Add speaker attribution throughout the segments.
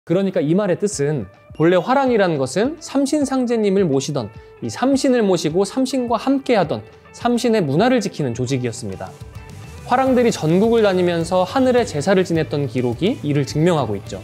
Speaker 1: 그러니까 이 말의 뜻은 본래 화랑이라는 것은 삼신상제님을 모시던 이 삼신을 모시고 삼신과 함께하던 삼신의 문화를 지키는 조직이었습니다. 화랑들이 전국을 다니면서 하늘의 제사를 지냈던 기록이 이를 증명하고 있죠.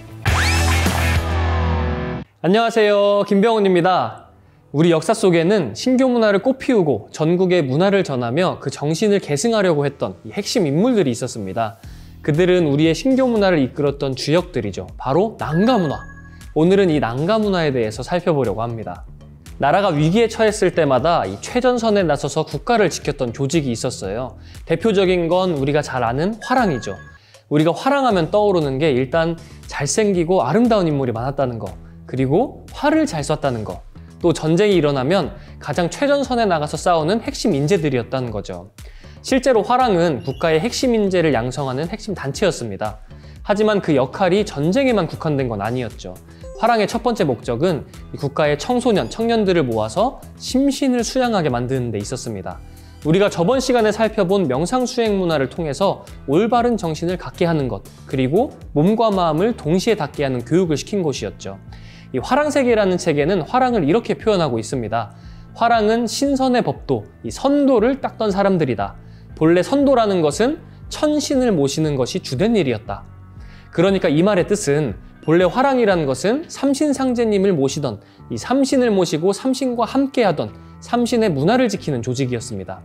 Speaker 1: 안녕하세요, 김병훈입니다. 우리 역사 속에는 신교 문화를 꽃피우고 전국의 문화를 전하며 그 정신을 계승하려고 했던 이 핵심 인물들이 있었습니다. 그들은 우리의 신교 문화를 이끌었던 주역들이죠. 바로 난가 문화. 오늘은 이 난가 문화에 대해서 살펴보려고 합니다. 나라가 위기에 처했을 때마다 이 최전선에 나서서 국가를 지켰던 조직이 있었어요. 대표적인 건 우리가 잘 아는 화랑이죠. 우리가 화랑하면 떠오르는 게 일단 잘생기고 아름다운 인물이 많았다는 거, 그리고 활을 잘 쐈다는 거, 또 전쟁이 일어나면 가장 최전선에 나가서 싸우는 핵심 인재들이었다는 거죠. 실제로 화랑은 국가의 핵심 인재를 양성하는 핵심 단체였습니다. 하지만 그 역할이 전쟁에만 국한된 건 아니었죠. 화랑의 첫 번째 목적은 국가의 청소년, 청년들을 모아서 심신을 수양하게 만드는 데 있었습니다. 우리가 저번 시간에 살펴본 명상수행 문화를 통해서 올바른 정신을 갖게 하는 것, 그리고 몸과 마음을 동시에 닿게 하는 교육을 시킨 곳이었죠. 이 화랑세계라는 책에는 화랑을 이렇게 표현하고 있습니다. 화랑은 신선의 법도, 이 선도를 닦던 사람들이다. 본래 선도라는 것은 천신을 모시는 것이 주된 일이었다. 그러니까 이 말의 뜻은 본래 화랑이라는 것은 삼신상제님을 모시던 이 삼신을 모시고 삼신과 함께하던 삼신의 문화를 지키는 조직이었습니다.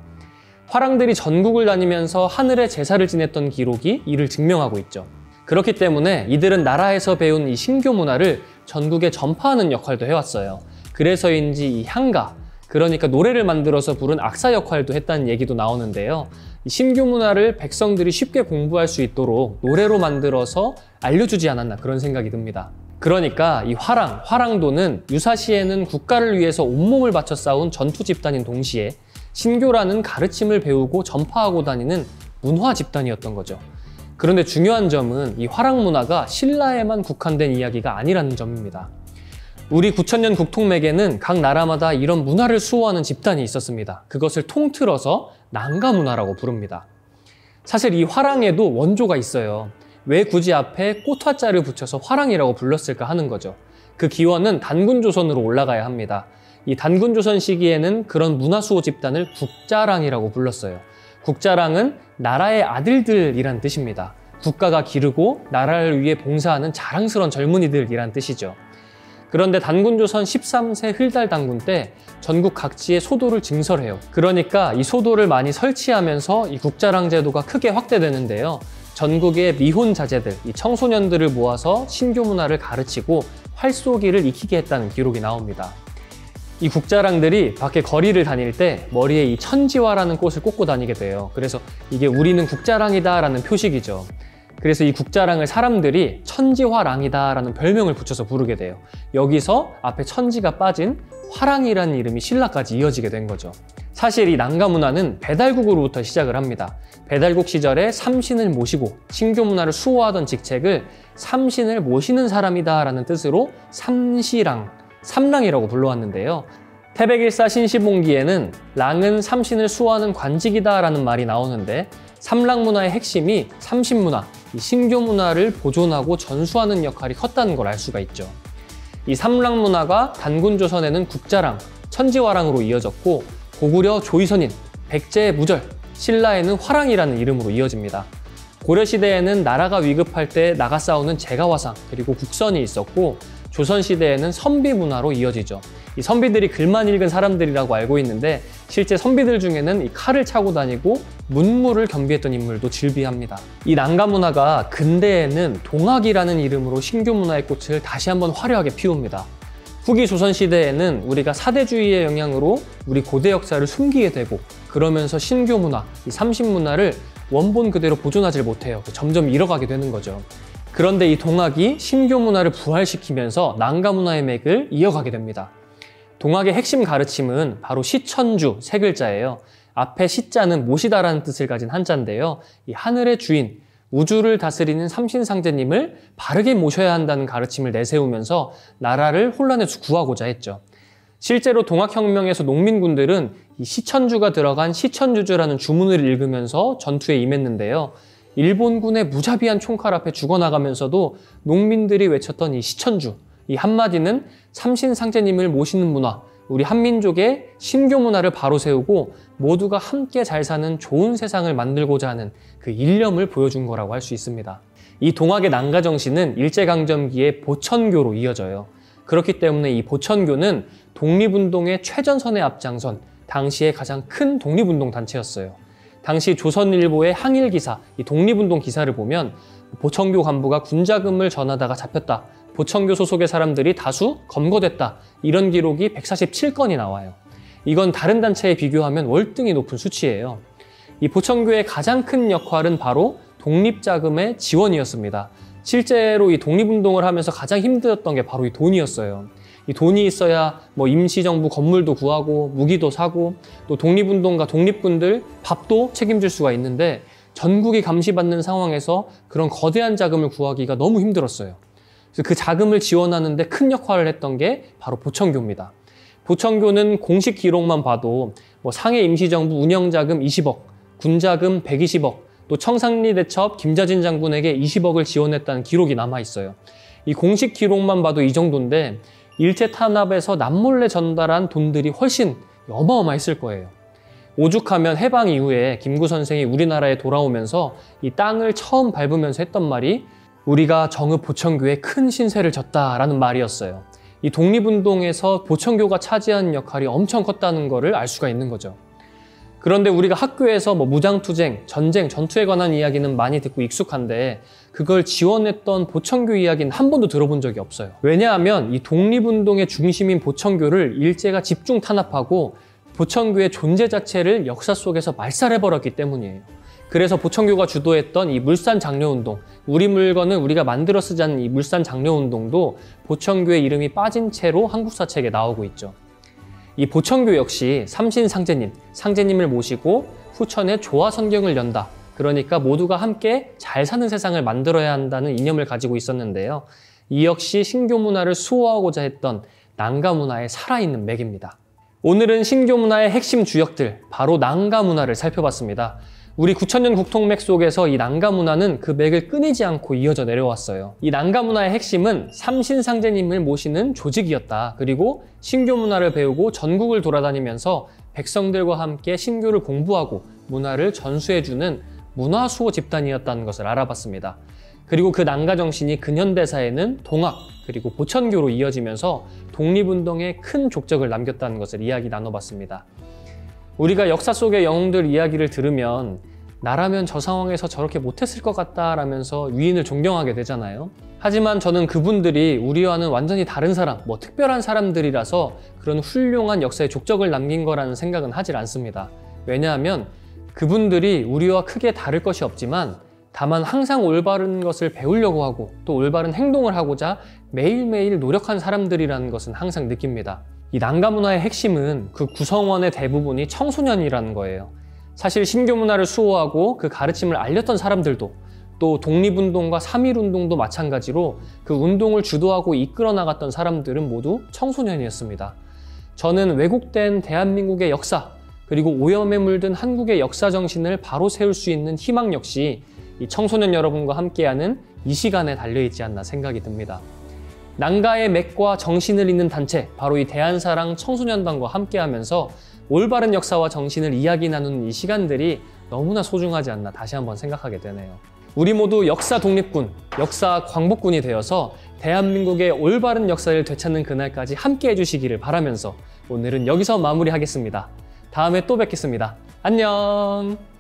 Speaker 1: 화랑들이 전국을 다니면서 하늘의 제사를 지냈던 기록이 이를 증명하고 있죠. 그렇기 때문에 이들은 나라에서 배운 이 신교 문화를 전국에 전파하는 역할도 해왔어요. 그래서인지 이 향가, 그러니까 노래를 만들어서 부른 악사 역할도 했다는 얘기도 나오는데요. 이 신교 문화를 백성들이 쉽게 공부할 수 있도록 노래로 만들어서 알려주지 않았나 그런 생각이 듭니다. 그러니까 이 화랑도는 유사시에는 국가를 위해서 온몸을 바쳐 싸운 전투 집단인 동시에 신교라는 가르침을 배우고 전파하고 다니는 문화 집단이었던 거죠. 그런데 중요한 점은 이 화랑 문화가 신라에만 국한된 이야기가 아니라는 점입니다. 우리 9000년 국통맥에는 각 나라마다 이런 문화를 수호하는 집단이 있었습니다. 그것을 통틀어서 난가 문화라고 부릅니다. 사실 이 화랑에도 원조가 있어요. 왜 굳이 앞에 꽃화자를 붙여서 화랑이라고 불렀을까 하는 거죠. 그 기원은 단군조선으로 올라가야 합니다. 이 단군조선 시기에는 그런 문화수호 집단을 국자랑이라고 불렀어요. 국자랑은 나라의 아들들이란 뜻입니다. 국가가 기르고 나라를 위해 봉사하는 자랑스러운 젊은이들이란 뜻이죠. 그런데 단군조선 13세 흘달 단군 때 전국 각지에 소도를 증설해요. 그러니까 이 소도를 많이 설치하면서 이 국자랑 제도가 크게 확대되는데요. 전국의 미혼자제들, 이 청소년들을 모아서 신교 문화를 가르치고 활쏘기를 익히게 했다는 기록이 나옵니다. 이 국자랑들이 밖에 거리를 다닐 때 머리에 이 천지화라는 꽃을 꽂고 다니게 돼요. 그래서 이게 우리는 국자랑이다 라는 표식이죠. 그래서 이 국자랑을 사람들이 천지화랑이다 라는 별명을 붙여서 부르게 돼요. 여기서 앞에 천지가 빠진 화랑이라는 이름이 신라까지 이어지게 된 거죠. 사실 이 난가 문화는 배달국으로부터 시작을 합니다. 배달국 시절에 삼신을 모시고 신교 문화를 수호하던 직책을 삼신을 모시는 사람이다 라는 뜻으로 삼시랑, 삼랑이라고 불러왔는데요. 태백일사 신시봉기에는 랑은 삼신을 수호하는 관직이다 라는 말이 나오는데 삼랑 문화의 핵심이 삼신문화, 이 신교 문화를 보존하고 전수하는 역할이 컸다는 걸 알 수가 있죠. 이 삼랑 문화가 단군조선에는 국자랑, 천지화랑으로 이어졌고 고구려 조이선인, 백제의 무절, 신라에는 화랑이라는 이름으로 이어집니다. 고려시대에는 나라가 위급할 때 나가 싸우는 제가화상, 그리고 국선이 있었고 조선시대에는 선비 문화로 이어지죠. 이 선비들이 글만 읽은 사람들이라고 알고 있는데 실제 선비들 중에는 이 칼을 차고 다니고 문무를 겸비했던 인물도 즐비합니다. 이 난가 문화가 근대에는 동학이라는 이름으로 신교 문화의 꽃을 다시 한번 화려하게 피웁니다. 후기 조선시대에는 우리가 사대주의의 영향으로 우리 고대 역사를 숨기게 되고 그러면서 신교 문화, 이 삼신문화를 원본 그대로 보존하지 못해요. 점점 잃어가게 되는 거죠. 그런데 이 동학이 신교 문화를 부활시키면서 난가 문화의 맥을 이어가게 됩니다. 동학의 핵심 가르침은 바로 시천주 세 글자예요. 앞에 시자는 모시다라는 뜻을 가진 한자인데요. 이 하늘의 주인, 우주를 다스리는 삼신상제님을 바르게 모셔야 한다는 가르침을 내세우면서 나라를 혼란에서 구하고자 했죠. 실제로 동학혁명에서 농민군들은 이 시천주가 들어간 시천주주라는 주문을 읽으면서 전투에 임했는데요. 일본군의 무자비한 총칼 앞에 죽어나가면서도 농민들이 외쳤던 이 시천주, 이 한마디는 삼신상제님을 모시는 문화, 우리 한민족의 신교 문화를 바로 세우고 모두가 함께 잘 사는 좋은 세상을 만들고자 하는 그 일념을 보여준 거라고 할 수 있습니다. 이 동학의 난가 정신은 일제강점기의 보천교로 이어져요. 그렇기 때문에 이 보천교는 독립운동의 최전선에 앞장선 당시의 가장 큰 독립운동 단체였어요. 당시 조선일보의 항일기사, 이 독립운동 기사를 보면 보천교 간부가 군자금을 전하다가 잡혔다. 보천교 소속의 사람들이 다수 검거됐다. 이런 기록이 147건이 나와요. 이건 다른 단체에 비교하면 월등히 높은 수치예요. 이 보천교의 가장 큰 역할은 바로 독립자금의 지원이었습니다. 실제로 이 독립운동을 하면서 가장 힘들었던 게 바로 이 돈이었어요. 이 돈이 있어야 뭐 임시정부 건물도 구하고 무기도 사고 또 독립운동가 독립군들 밥도 책임질 수가 있는데 전국이 감시받는 상황에서 그런 거대한 자금을 구하기가 너무 힘들었어요. 그래서 그 자금을 지원하는 데 큰 역할을 했던 게 바로 보천교입니다. 보천교는 공식 기록만 봐도 뭐 상해 임시정부 운영자금 20억, 군자금 120억, 또 청산리대첩 김자진 장군에게 20억을 지원했다는 기록이 남아있어요. 이 공식 기록만 봐도 이 정도인데 일제 탄압에서 남몰래 전달한 돈들이 훨씬 어마어마했을 거예요. 오죽하면 해방 이후에 김구 선생이 우리나라에 돌아오면서 이 땅을 처음 밟으면서 했던 말이 우리가 정읍 보천교에 큰 신세를 졌다라는 말이었어요. 이 독립운동에서 보천교가 차지한 역할이 엄청 컸다는 것을 알 수가 있는 거죠. 그런데 우리가 학교에서 뭐 무장투쟁, 전쟁, 전투에 관한 이야기는 많이 듣고 익숙한데 그걸 지원했던 보천교 이야기는 한 번도 들어본 적이 없어요. 왜냐하면 이 독립운동의 중심인 보천교를 일제가 집중 탄압하고 보천교의 존재 자체를 역사 속에서 말살해버렸기 때문이에요. 그래서 보천교가 주도했던 이 물산장려운동, 우리 물건을 우리가 만들어 쓰자는 이 물산장려운동도 보천교의 이름이 빠진 채로 한국사책에 나오고 있죠. 이 보천교 역시 삼신상제님, 상제님을 모시고 후천에 조화선경을 연다. 그러니까 모두가 함께 잘 사는 세상을 만들어야 한다는 이념을 가지고 있었는데요. 이 역시 신교 문화를 수호하고자 했던 난가 문화의 살아있는 맥입니다. 오늘은 신교 문화의 핵심 주역들, 바로 난가 문화를 살펴봤습니다. 우리 9,000년 국통맥 속에서 이 난가 문화는 그 맥을 끊이지 않고 이어져 내려왔어요. 이 난가 문화의 핵심은 삼신상제님을 모시는 조직이었다. 그리고 신교 문화를 배우고 전국을 돌아다니면서 백성들과 함께 신교를 공부하고 문화를 전수해주는 문화수호 집단이었다는 것을 알아봤습니다. 그리고 그 난가 정신이 근현대사에는 동학 그리고 보천교로 이어지면서 독립운동에 큰 족적을 남겼다는 것을 이야기 나눠봤습니다. 우리가 역사 속의 영웅들 이야기를 들으면 나라면 저 상황에서 저렇게 못했을 것 같다라면서 위인을 존경하게 되잖아요. 하지만 저는 그분들이 우리와는 완전히 다른 사람, 뭐 특별한 사람들이라서 그런 훌륭한 역사의 족적을 남긴 거라는 생각은 하질 않습니다. 왜냐하면 그분들이 우리와 크게 다를 것이 없지만 다만 항상 올바른 것을 배우려고 하고 또 올바른 행동을 하고자 매일매일 노력한 사람들이라는 것은 항상 느낍니다. 이 난가 문화의 핵심은 그 구성원의 대부분이 청소년이라는 거예요. 사실 신교 문화를 수호하고 그 가르침을 알렸던 사람들도 또 독립운동과 3.1운동도 마찬가지로 그 운동을 주도하고 이끌어 나갔던 사람들은 모두 청소년이었습니다. 저는 왜곡된 대한민국의 역사 그리고 오염에 물든 한국의 역사 정신을 바로 세울 수 있는 희망 역시 이 청소년 여러분과 함께하는 이 시간에 달려있지 않나 생각이 듭니다. 난가의 맥과 정신을 잇는 단체, 바로 이 대한사랑 청소년단과 함께하면서 올바른 역사와 정신을 이야기 나누는 이 시간들이 너무나 소중하지 않나 다시 한번 생각하게 되네요. 우리 모두 역사 독립군, 역사 광복군이 되어서 대한민국의 올바른 역사를 되찾는 그날까지 함께 해주시기를 바라면서 오늘은 여기서 마무리하겠습니다. 다음에 또 뵙겠습니다. 안녕!